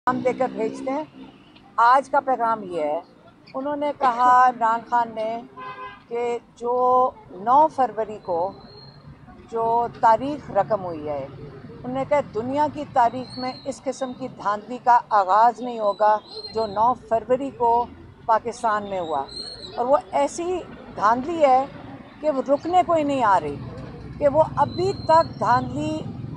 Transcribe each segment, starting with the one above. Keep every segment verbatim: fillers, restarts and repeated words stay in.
पैगाम देकर भेजते हैं। आज का पैगाम ये है, उन्होंने कहा इमरान खान ने कि जो नौ फरवरी को जो तारीख रकम हुई है, उन्होंने कहा दुनिया की तारीख में इस किस्म की धांधली का आगाज़ नहीं होगा जो नौ फरवरी को पाकिस्तान में हुआ। और वो ऐसी धांधली है कि वो रुकने को ही नहीं आ रही, कि वो अभी तक धांधली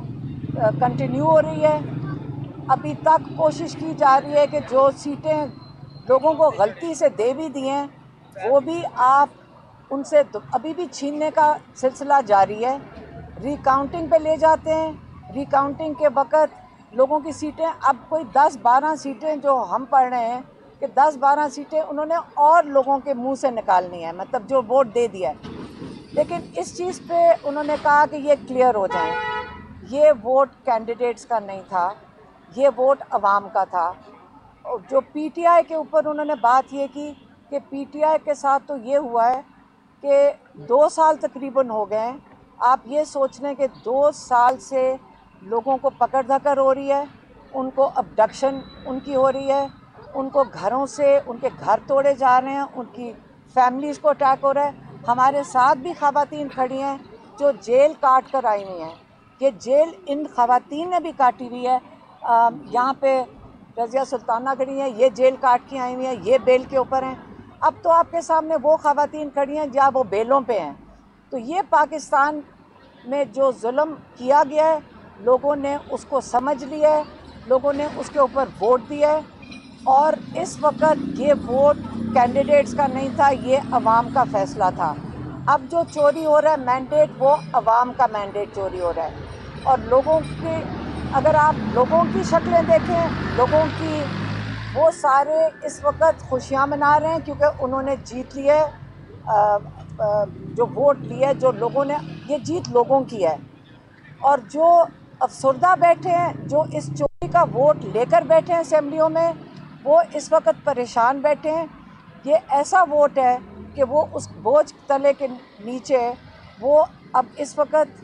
कंटिन्यू हो रही है। अभी तक कोशिश की जा रही है कि जो सीटें लोगों को गलती से दे भी दी हैं वो भी आप उनसे अभी भी छीनने का सिलसिला जारी है। रिकाउंटिंग पे ले जाते हैं, रिकाउंटिंग के वक़्त लोगों की सीटें, अब कोई दस बारह सीटें जो हम पढ़ रहे हैं कि दस बारह सीटें उन्होंने और लोगों के मुंह से निकालनी है, मतलब जो वोट दे दिया है। लेकिन इस चीज़ पे उन्होंने कहा कि ये क्लियर हो जाए, ये वोट कैंडिडेट्स का नहीं था, ये वोट अवाम का था। और जो पीटीआई के ऊपर उन्होंने बात ये की कि पीटीआई के साथ तो ये हुआ है कि दो साल तकरीबन हो गए हैं। आप ये सोच लें कि दो साल से लोगों को पकड़ धकड़ हो रही है, उनको अबडक्शन उनकी हो रही है, उनको घरों से उनके घर तोड़े जा रहे हैं, उनकी फैमिलीज़ को अटैक हो रहा है। हमारे साथ भी ख़वातीन खड़ी हैं जो जेल काट कर आई हुई हैं। ये जेल इन ख़वातीन ने भी काटी हुई है। यहाँ पे रज़िया सुल्ताना खड़ी हैं, ये जेल काट के आई हुई हैं, ये बेल के ऊपर हैं। अब तो आपके सामने वो ख़वातीन खड़ी हैं जहाँ वो बेलों पे हैं। तो ये पाकिस्तान में जो जुल्म किया गया है, लोगों ने उसको समझ लिया है, लोगों ने उसके ऊपर वोट दिया है। और इस वक्त ये वोट कैंडिडेट्स का नहीं था, ये अवाम का फ़ैसला था। अब जो चोरी हो रहा है मैंडेट, वो अवाम का मैंडेट चोरी हो रहा है। और लोगों के, अगर आप लोगों की शक्लें देखें, लोगों की, वो सारे इस वक्त खुशियाँ मना रहे हैं क्योंकि उन्होंने जीत लिया है। जो वोट लिया है, जो लोगों ने, ये जीत लोगों की है। और जो अफसरदा बैठे हैं, जो इस चोरी का वोट लेकर बैठे हैं असेंबलियों में, वो इस वक्त परेशान बैठे हैं। ये ऐसा वोट है कि वो उस बोझ तले के नीचे, वो अब इस वक्त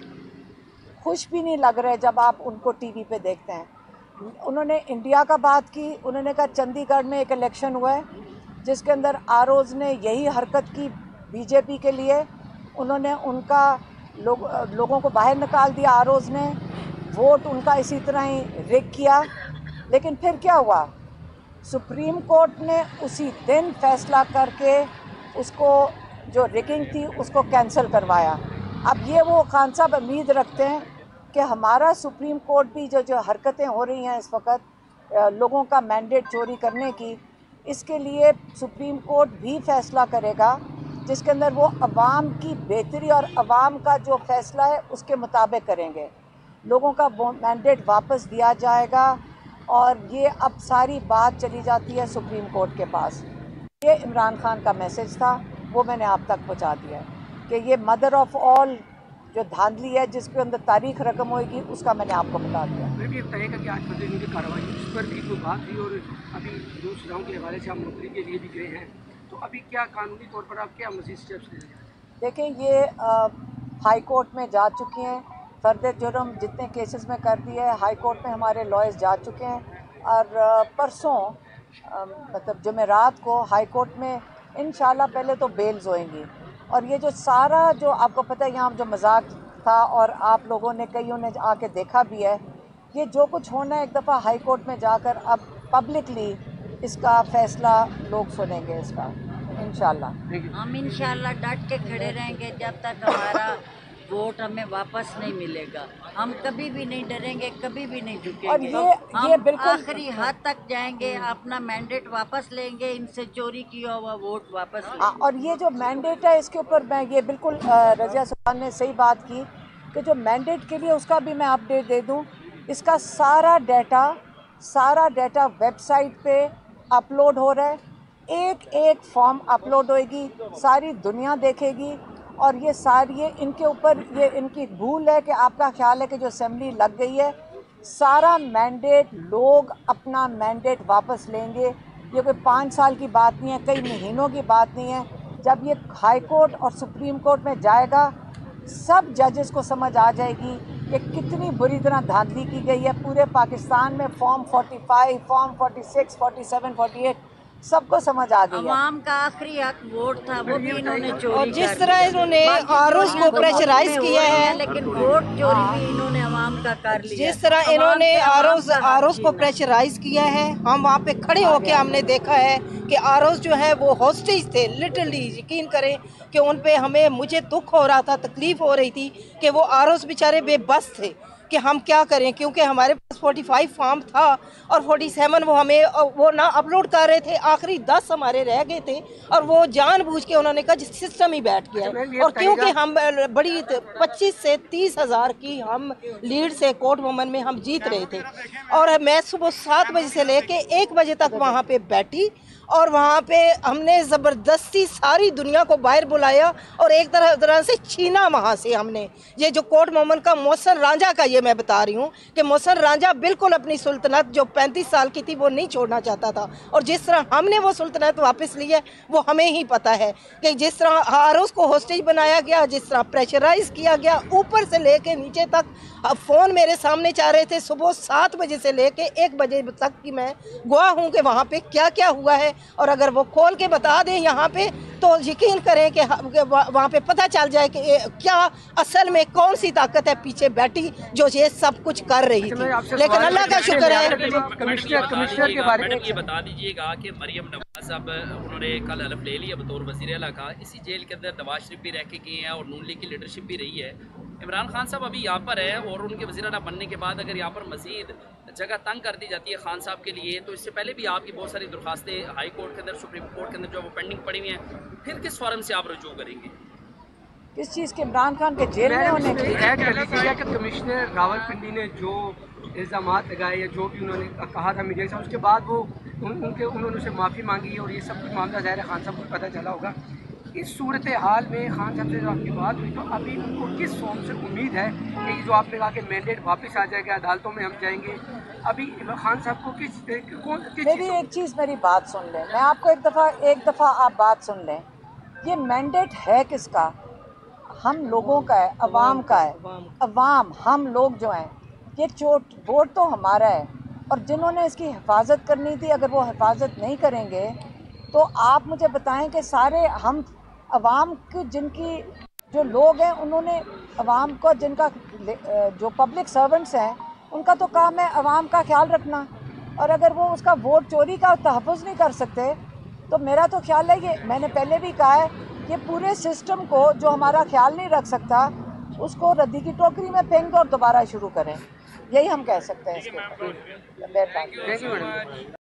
खुश भी नहीं लग रहे जब आप उनको टीवी पे देखते हैं। उन्होंने इंडिया का बात की, उन्होंने कहा चंडीगढ़ में एक इलेक्शन हुआ है जिसके अंदर आरोज़ ने यही हरकत की बीजेपी के लिए। उन्होंने उनका लोग, लोगों को बाहर निकाल दिया, आरोज़ ने वोट उनका इसी तरह ही रिग किया। लेकिन फिर क्या हुआ, सुप्रीम कोर्ट ने उसी दिन फैसला करके उसको, जो रिगिंग थी उसको कैंसिल करवाया। अब ये वो खान साहब उम्मीद रखते हैं कि हमारा सुप्रीम कोर्ट भी जो जो हरकतें हो रही हैं इस वक्त लोगों का मैंडेट चोरी करने की, इसके लिए सुप्रीम कोर्ट भी फ़ैसला करेगा जिसके अंदर वो अवाम की बेहतरी और अवाम का जो फ़ैसला है उसके मुताबिक करेंगे। लोगों का वो मैंडेट वापस दिया जाएगा। और ये अब सारी बात चली जाती है सुप्रीम कोर्ट के पास। ये इमरान खान का मैसेज था, वो मैंने आप तक पहुंचा दिया है कि ये मदर ऑफ़ ऑल जो धांधली है जिसके अंदर तारीख रकम होगी, उसका मैंने आपको बता दिया। मैं भी एक तरह का कि आज फतेह की कार्रवाई उस पर भी कोई बात हुई और अभी दो सुझाव के हवाले से हम नौकरी के लिए भी गए हैं, तो अभी क्या कानूनी तौर पर आप क्या मज़ीद स्टेप्स ले रहे हैं? देखें, ये आ, हाई कोर्ट में जा चुकी हैं, फर्द जुर्म जितने केसेस में कर दिए है हाई कोर्ट में हमारे लॉयर्स जा चुके हैं। और आ, परसों आ, मतलब जुमेरात को हाई कोर्ट में इंशाल्लाह पहले तो बेल्स होएंगी। और ये जो सारा, जो आपको पता है यहाँ जो मजाक था और आप लोगों ने, कईयों ने आके देखा भी है, ये जो कुछ होना है एक दफ़ा हाई कोर्ट में जाकर अब पब्लिकली इसका फ़ैसला लोग सुनेंगे इसका इंशाल्लाह। हम इंशाल्लाह डट के खड़े रहेंगे जब तक हमारा वोट हमें वापस नहीं मिलेगा। हम कभी भी नहीं डरेंगे, कभी भी नहीं झुकेंगे। और ये ये हम बिल्कुल आखिरी हद तक जाएंगे, अपना मैंडेट वापस लेंगे, इनसे चोरी किया हुआ वोट वापस लेंगे। आ, और ये जो मैंडेट है इसके ऊपर मैं ये बिल्कुल रज़िया सुल्तान ने सही बात की कि जो मैंडेट के लिए, उसका भी मैं अपडेट दे दूं। इसका सारा डाटा सारा डाटा वेबसाइट पे अपलोड हो रहा है। एक एक फॉर्म अपलोड होएगी, सारी दुनिया देखेगी। और ये सारी, ये इनके ऊपर, ये इनकी भूल है कि आपका ख्याल है कि जो असेंबली लग गई है, सारा मैंडेट, लोग अपना मैंडेट वापस लेंगे। ये कोई पाँच साल की बात नहीं है, कई महीनों की बात नहीं है। जब ये हाई कोर्ट और सुप्रीम कोर्ट में जाएगा, सब जजेस को समझ आ जाएगी कि कितनी बुरी तरह धांधली की गई है पूरे पाकिस्तान में। फॉर्म पैंतालीस, फॉर्म छियालीस, सैंतालीस, अड़तालीस सबको समझ आ गई है। अवाम का आखिरी हक वोट था, वो भी इन्होंने चोरी और जिस कर तरह लिया। इन्होंने बाकी आरोज चोरियां को तो प्रेशराइज मुल्क में किया हो रही है, हैं, लेकिन वोट चोरी भी इन्होंने अवाम का कर लिया। जिस तरह अवाम इन्होंने से अवाम आरोज का हक आरोज को छीना। प्रेशराइज किया है, हम वहाँ पे खड़े होके हमने देखा है कि आरोज जो है वो हॉस्टेज थे। लिटरली यकीन करें कि उन पे हमें मुझे दुख हो रहा था, तकलीफ हो रही थी कि वो आरोज बेचारे बेबस थे कि हम क्या करें, क्योंकि हमारे पास पैंतालीस फॉर्म था और सैंतालीस वो हमें वो ना अपलोड कर रहे थे। आखिरी दस हमारे रह गए थे और वो जानबूझ के उन्होंने कहा जिस सिस्टम ही बैठ गया है। और क्योंकि हम बड़ी पच्चीस से तीस हज़ार की हम लीड से कोर्ट वुमन में हम जीत रहे थे और मैं सुबह सात बजे से लेके एक बजे तक वहाँ पे बैठी और वहाँ पे हमने ज़बरदस्ती सारी दुनिया को बाहर बुलाया और एक तरह तरह से छीना वहाँ से हमने। ये जो कोर्ट मोमन का मोहसिन रांझा का ये मैं बता रही हूँ कि मोहसिन रांझा बिल्कुल अपनी सुल्तनत जो पैंतीस साल की थी वो नहीं छोड़ना चाहता था और जिस तरह हमने वो सुल्तनत वापस ली है वो हमें ही पता है कि जिस तरह आरोज को हॉस्टेज बनाया गया, जिस तरह प्रेशराइज किया गया ऊपर से लेके नीचे तक। फ़ोन मेरे सामने चाह रहे थे सुबह सात बजे से लेके एक बजे तक की मैं गवाह हूँ कि वहाँ पे क्या क्या हुआ है और अगर वो खोल के बता दें यहाँ पे तो यकीन करें कि वहाँ पे पता चल जाए कि क्या असल में कौन सी ताकत है पीछे बैठी जो ये सब कुछ कर रही थी। लेकिन अल्लाह का शुक्र है। कमिश्नर कमिश्नर के बारे में ये बता दीजिएगा कि मरियम नवाज साहब उन्होंने कल हलफ ले लिया बतौर वज़ीर आला का। इसी जेल के अंदर नवाज शरीफ भी रह के गए हैं और नून लीग की लीडरशिप भी रही है। इमरान खान साहब अभी यहाँ पर है और उनके वज़ीर आला बनने के बाद अगर यहाँ पर मज़ीद जगह तंग कर दी जाती है खान साहब के लिए, तो इससे पहले भी आपकी बहुत सारी दरख्वास्तें हाई कोर्ट के अंदर, सुप्रीम कोर्ट के अंदर जो वो पेंडिंग पड़ी हुई हैं, फिर किस फॉरम से आप रुजू करेंगे? किस चीज़ के? इमरान खान के जेल में होने की? ऐड कर लीजिएगा कि कमिश्नर रावलपिंडी ने जो इल्ज़ाम लगाए या जो भी उन्होंने कहा था मीडिया से, उसके बाद वो उन, उनके उन्होंने उसे माफ़ी मांगी और ये सब कुछ मामला ज़ाहिर है खान साहब को पता चला होगा। इस सूरत हाल में खान साहब से जो आपकी बात हुई तो अभी उनको किस फॉर्म से उम्मीद है कि जो आपने कहा कि मैंडेट वापस आ जाएगा, अदालतों में हम जाएंगे, अभी खान साहब को किस कौन किस मेरी एक चीज़ मेरी बात सुन लें, मैं आपको एक दफ़ा एक दफ़ा आप बात सुन लें। ये मैंडेट है किसका? हम लोगों का है, अवाम का है। अवाम हम लोग जो हैं, ये चोट वोट तो हमारा है और जिन्होंने इसकी हिफाजत करनी थी अगर वो हिफाजत नहीं करेंगे तो आप मुझे बताएं कि सारे हम अवाम की जिनकी जो लोग हैं उन्होंने अवाम को जिनका जो पब्लिक सर्वेंट्स हैं उनका तो काम है अवाम का ख्याल रखना और अगर वो उसका वोट चोरी का तहफ़्फ़ुज़ नहीं कर सकते तो मेरा तो ख्याल है ये मैंने पहले भी कहा है कि पूरे सिस्टम को जो हमारा ख्याल नहीं रख सकता उसको रद्दी की टोकरी में फेंक दो और दोबारा शुरू करें। यही हम कह सकते हैं इसके ऊपर। Thank you madam.